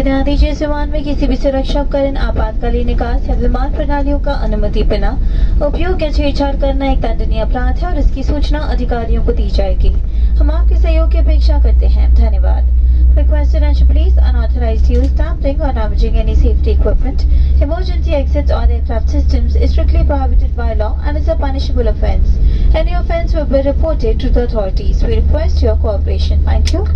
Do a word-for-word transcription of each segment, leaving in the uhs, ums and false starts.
बुनियादी जेट विमान में किसी भी सुरक्षा उपकरण, आपातकालीन निकास या विमान प्रणालियों का अनुमति बिना उपयोग या छेड़छाड़ करना एक दंडनीय अपराध है और इसकी सूचना अधिकारियों को दी जाएगी। हम आपके सहयोग की अपेक्षा करते हैं। धन्यवाद। Requested and police unauthorized use, tampering or damaging any safety equipment, emergency exits or aircraft systems is strictly prohibited by law and is a punishable offence. Any offence will be reported to the authorities. We request your cooperation. Thank you.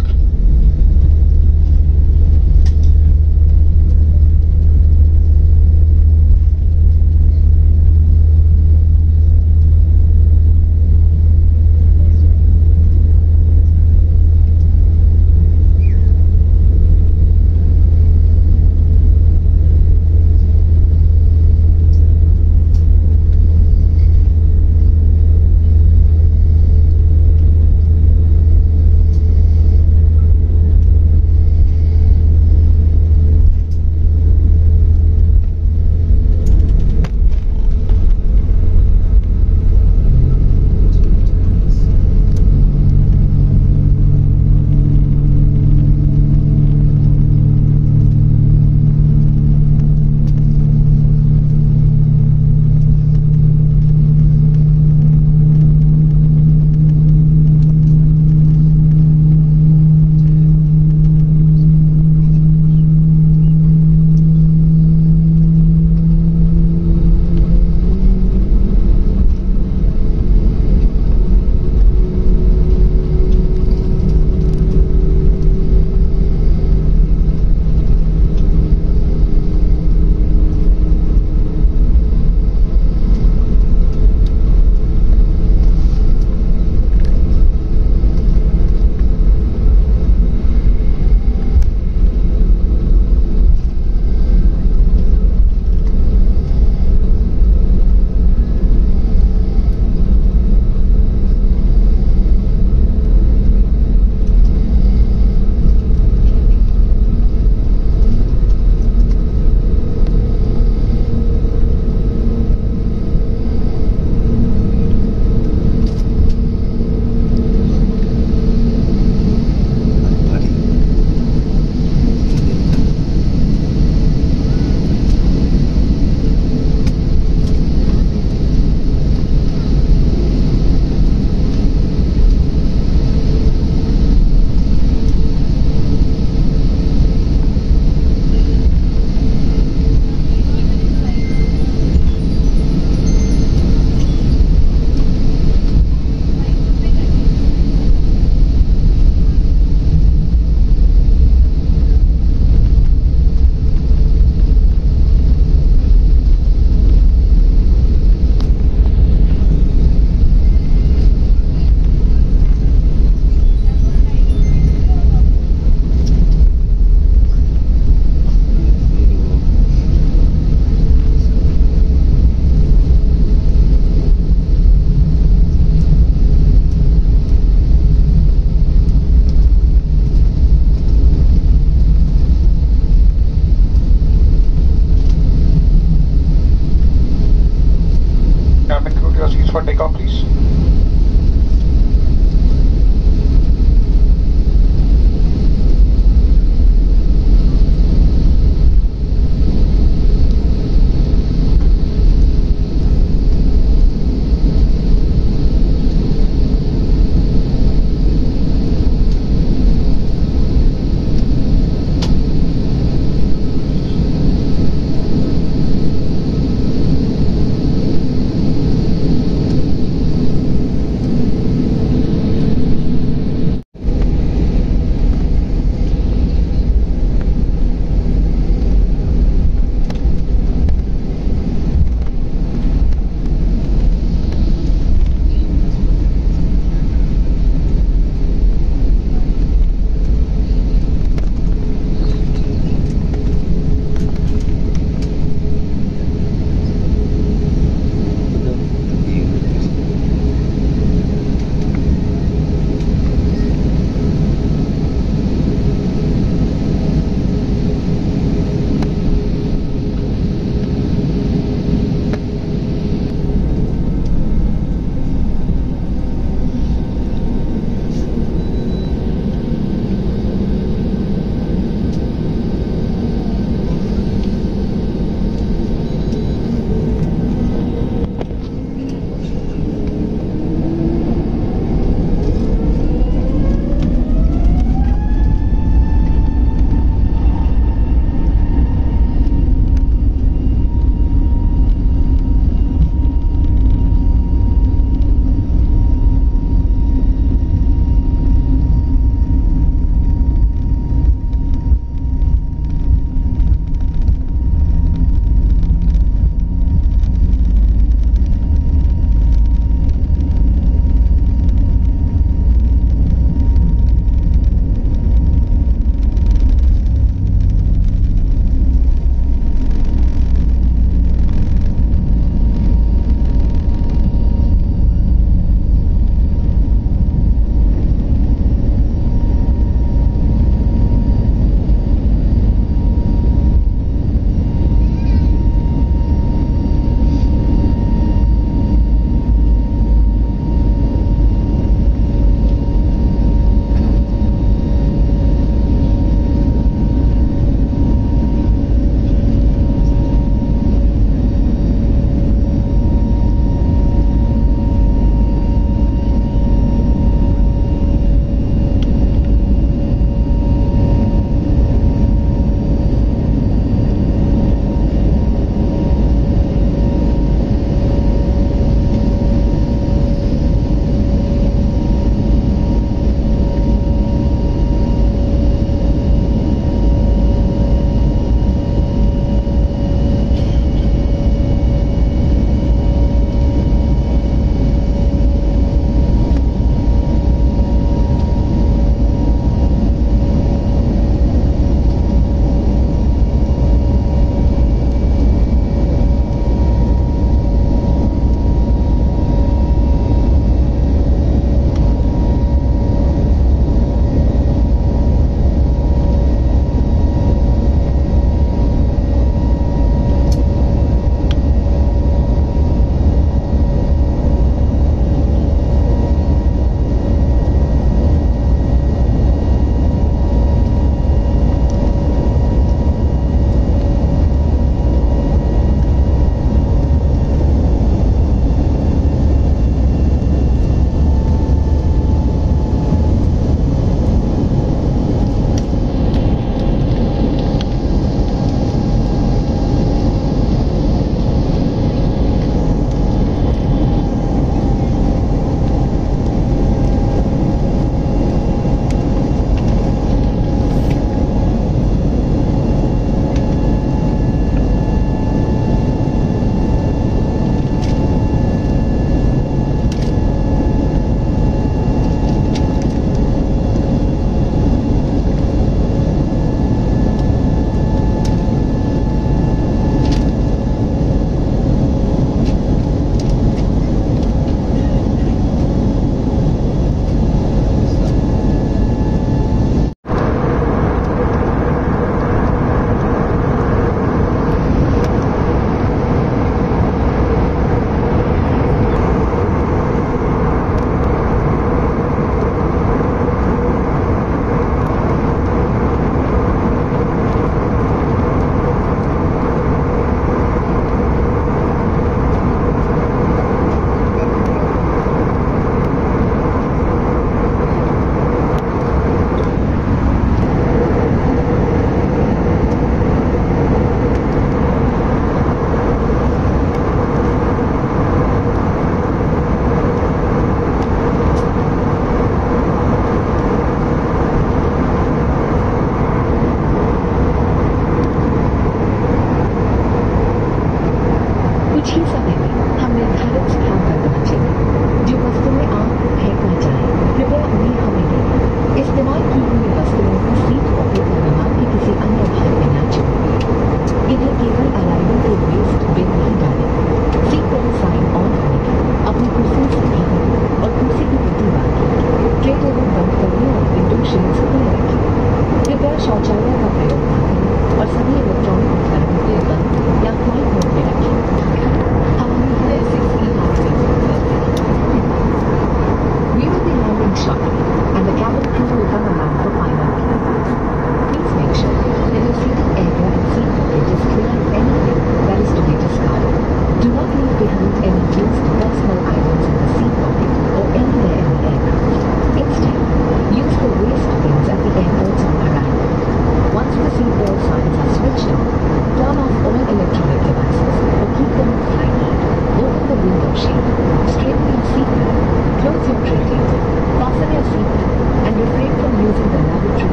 For takeoff, please.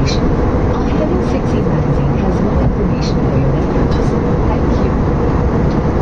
destination. Our Heaven sixteen magazine has more information for your next purchase. Thank you.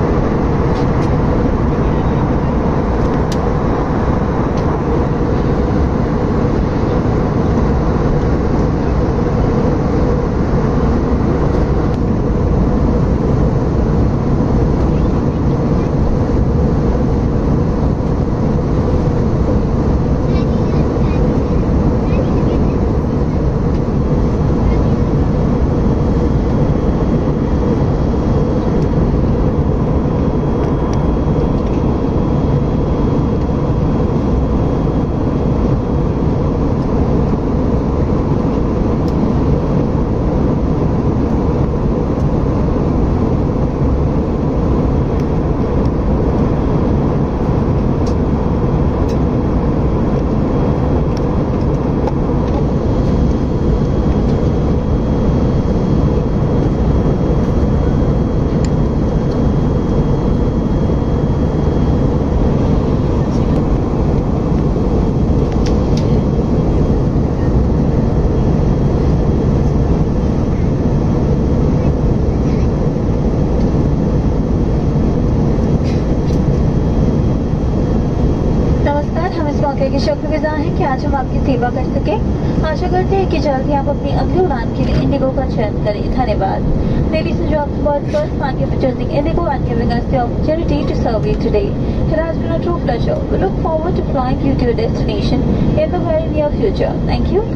मौके के शुक्रगुजार हैं कि आज हम आपकी सेवा कर सके। आशा करते हैं कि जल्द ही आप अपनी अगली उड़ान के लिए इंडिगो का चयन करें। धन्यवाद। Ladies and gentlemen, first thank you for choosing Indigo and giving us the opportunity to serve you today. It has been a true pleasure. We look forward to flying you to your destination in the very near future. Thank you.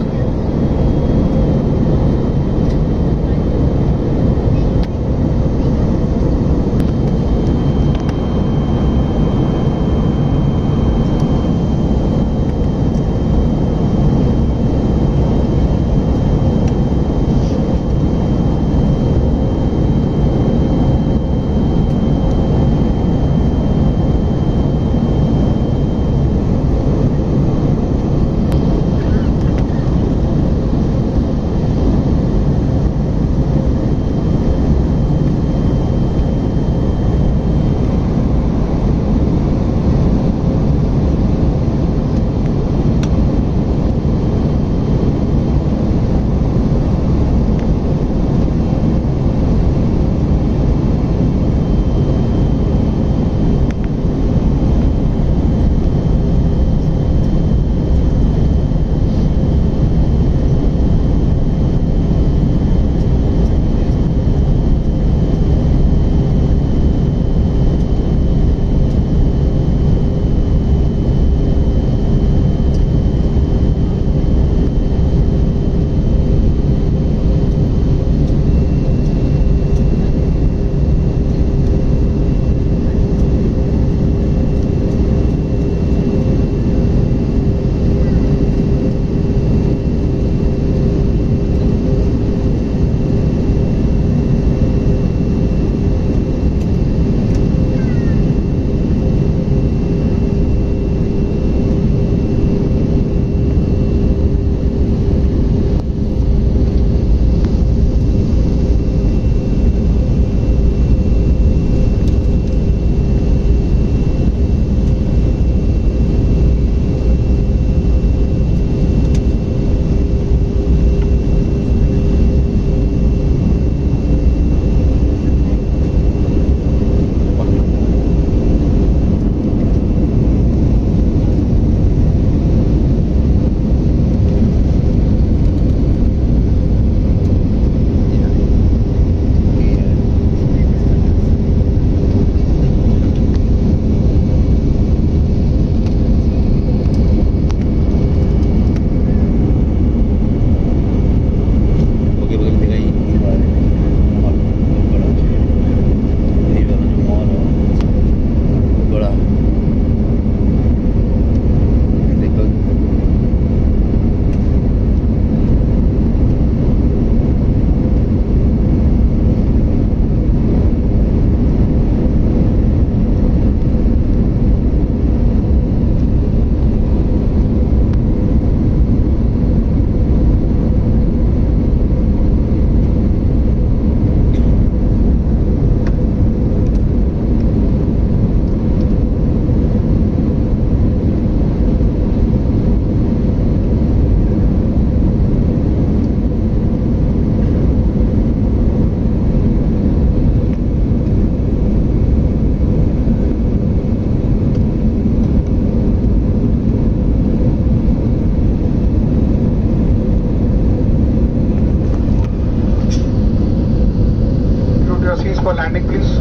for landing, please.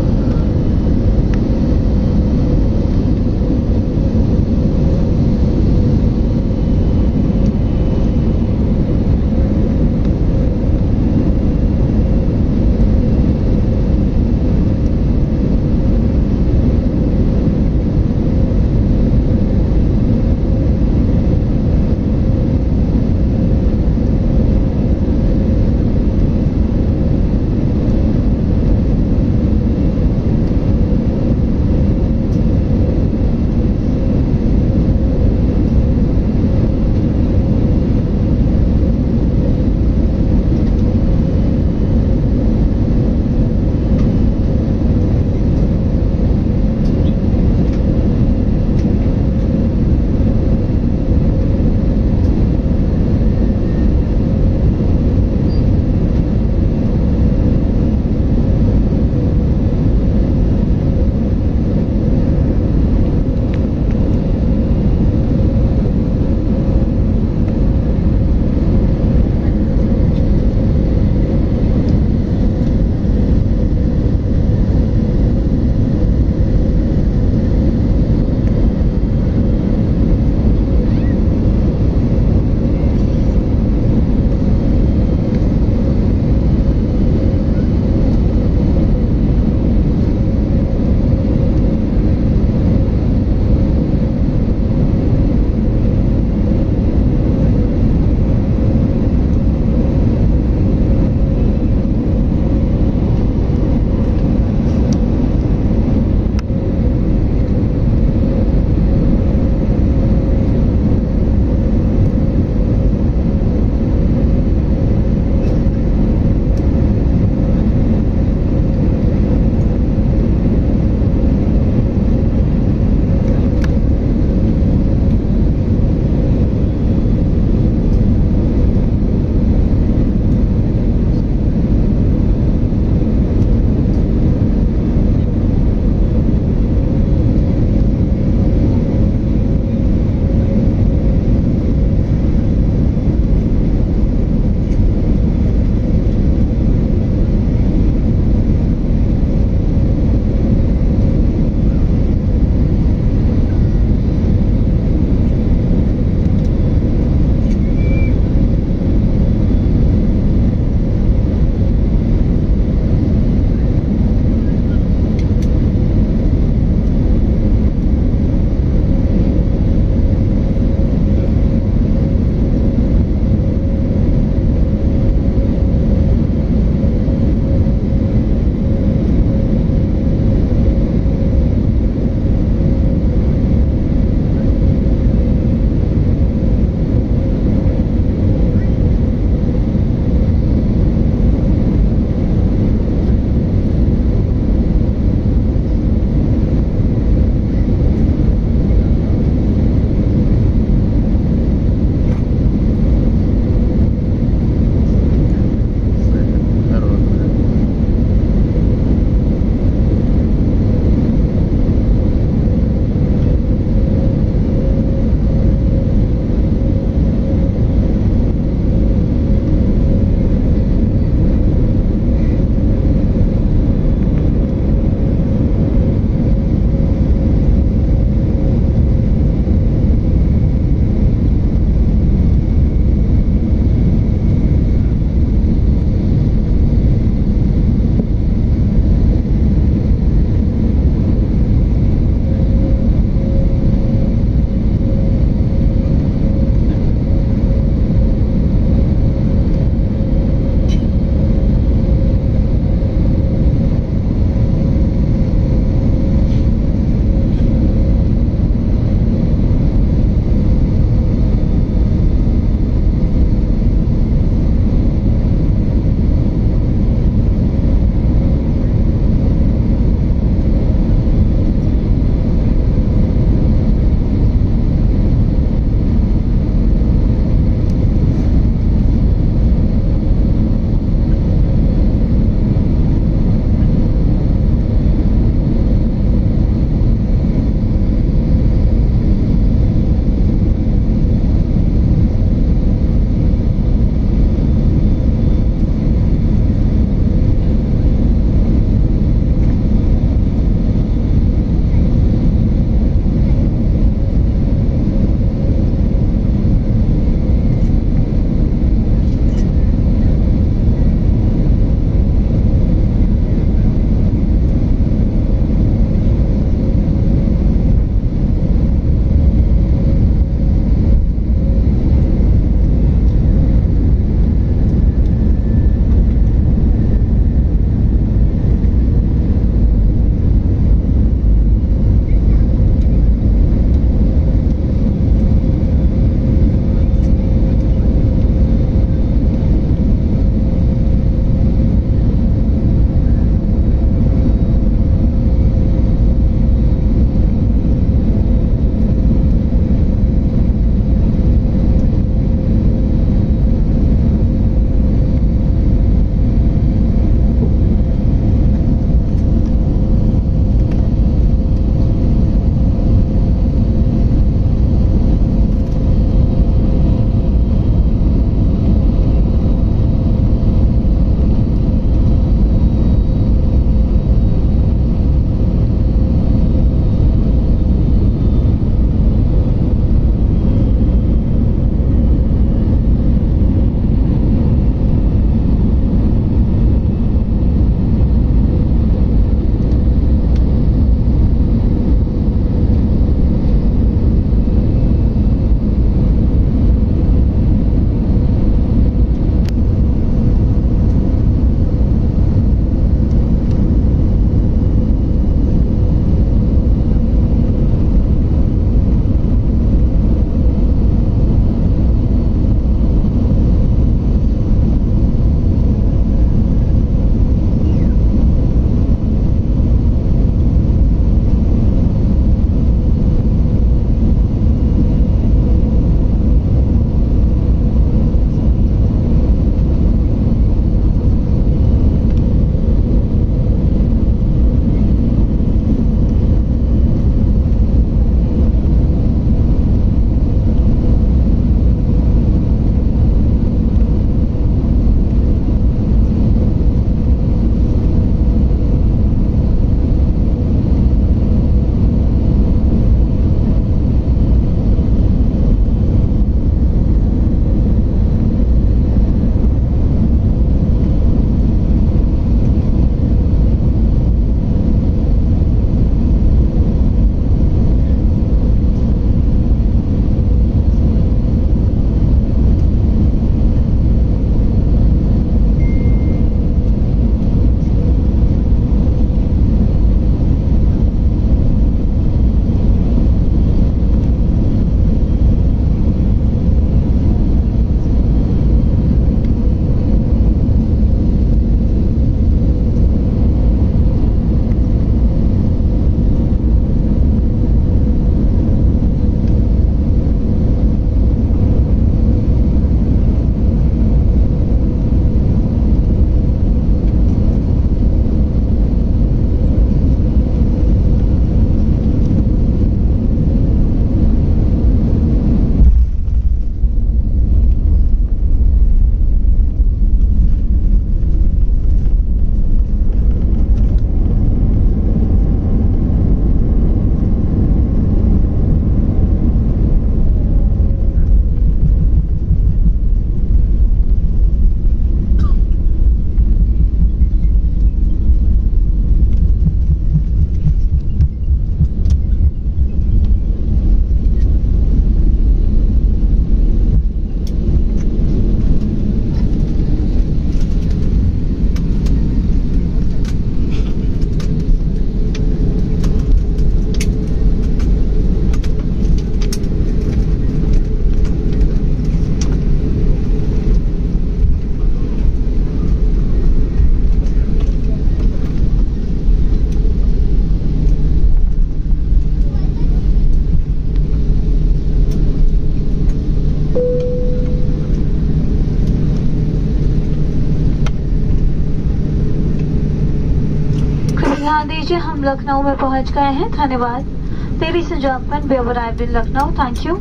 ध्यान दीजिए, हम लखनऊ में पहुंच गए हैं। धन्यवाद। Ladies and gentlemen, we have arrived in Lucknow. Thank you.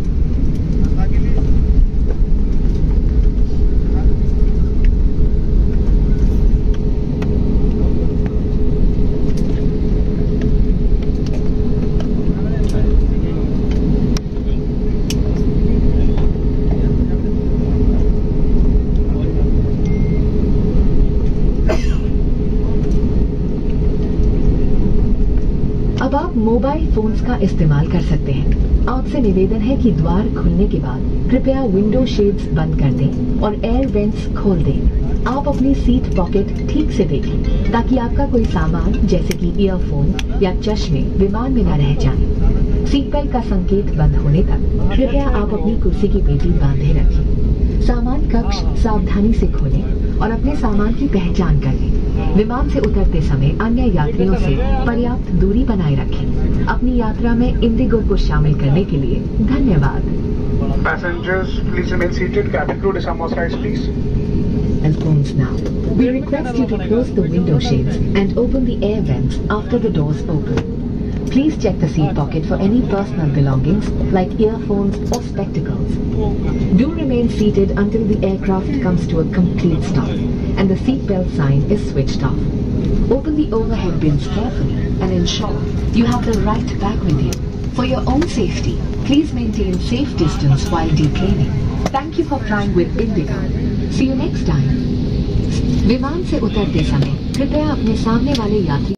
अब आप मोबाइल फोन्स का इस्तेमाल कर सकते हैं। आपसे निवेदन है कि द्वार खुलने के बाद कृपया विंडो शेड्स बंद कर दें और एयर वेंट्स खोल दें। आप अपनी सीट पॉकेट ठीक से देखें ताकि आपका कोई सामान जैसे कि ईयरफोन या चश्मे विमान में न रह जाए। सीट बेल्ट का संकेत बंद होने तक कृपया आप अपनी कुर्सी की पेटी बांधे रखें। सामान कक्ष सावधानी से खोलें और अपने सामान की पहचान कर लें। विमान से उतरते समय अन्य यात्रियों से पर्याप्त दूरी बनाए रखें। अपनी यात्रा में इंडिगो को शामिल करने के लिए धन्यवाद। Passengers, please remain seated. Cabin crew, disarm all sides, please. Phones now. We request you to close the window shades and open the air vents after the doors open. Please check the seat pocket for any personal belongings like earphones or spectacles. Do remain seated until the aircraft comes to a complete stop and the seat belt sign is switched off. Open the overhead bins carefully and ensure you have the right bag with you. For your own safety, please maintain safe distance while deplaning. Thank you for flying with Indigo. See you next time. विमान से उतरते समय कृपया अपने सामने वाले यात्री